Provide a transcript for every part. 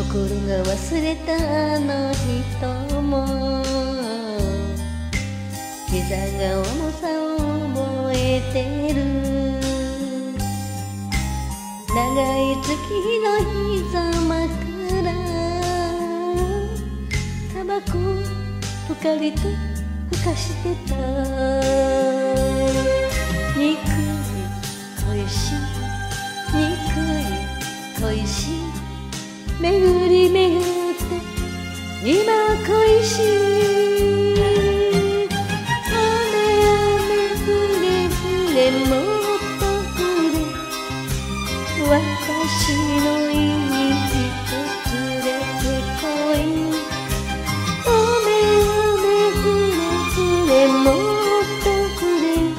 が忘れたあの人も膝が重さを覚えてる。長い月日の膝枕タバコぷかりとふかしてた。憎い恋しい憎い恋しい巡り巡って今恋しい。雨雨降れ降れもっと降れ私のいい人連れてこい。雨雨降れ降れもっと降れ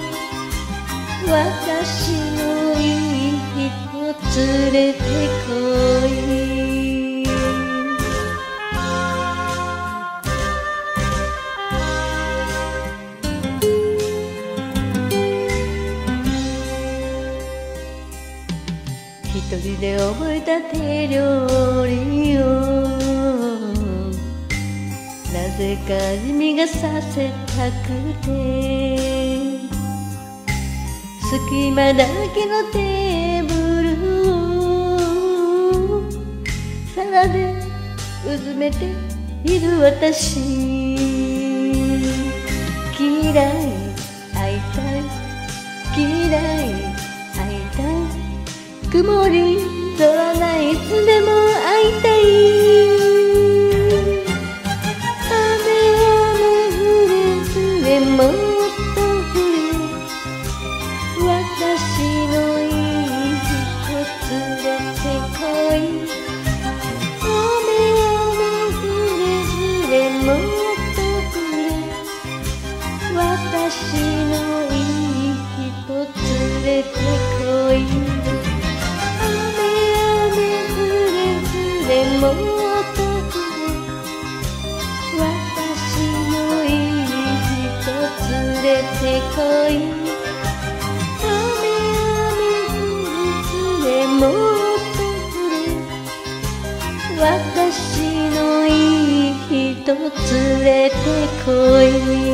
私のいい人連れてこい。一人で覚えた手料理をなぜか味見がさせたくて隙間だらけのテーブルを皿でうずめている私。嫌い会いたい嫌い会いたい曇り空がいつでも会いたい。雨雨降れ降れもっと降れ私のいい人連れてこい。雨雨降れ降れもっと降れ私のいい人連れてこい。もっと降れ私のいい人連れてこい。雨雨降れもっと降れ私のいい人連れてこい。